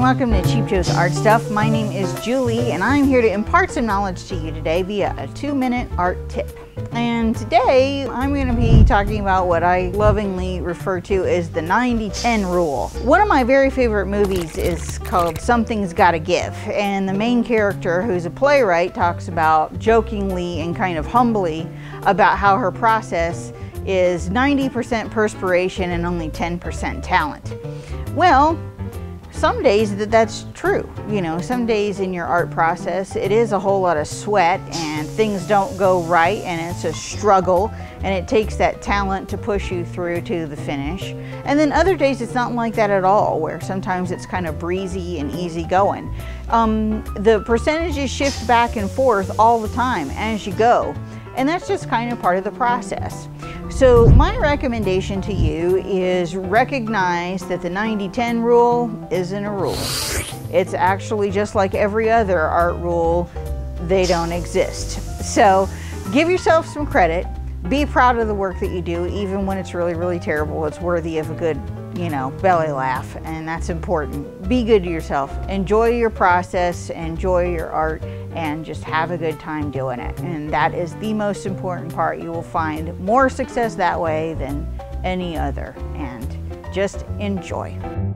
welcome to Cheap Joe's Art Stuff. My name is Julie and I'm here to impart some knowledge to you today via a 2-minute art tip. And today I'm going to be talking about what I lovingly refer to as the 90-10 rule. One of my very favorite movies is called Something's Gotta Give, and the main character, who's a playwright, talks about jokingly and kind of humbly about how her process is 90% perspiration and only 10% talent. Well, some days that's true. You know, some days in your art process it is a whole lot of sweat and things don't go right and it's a struggle and it takes that talent to push you through to the finish. And then other days it's not like that at all, where sometimes it's kind of breezy and easy going. The percentages shift back and forth all the time as you go, and that's just kind of part of the process. So my recommendation to you is recognize that the 90-10 rule isn't a rule. It's actually just like every other art rule, they don't exist. So give yourself some credit, be proud of the work that you do, even when it's really, really terrible. It's worthy of a good, belly laugh, and that's important. Be good to yourself. Enjoy your process, enjoy your art, and just have a good time doing it. And that is the most important part. You will find more success that way than any other. And just enjoy.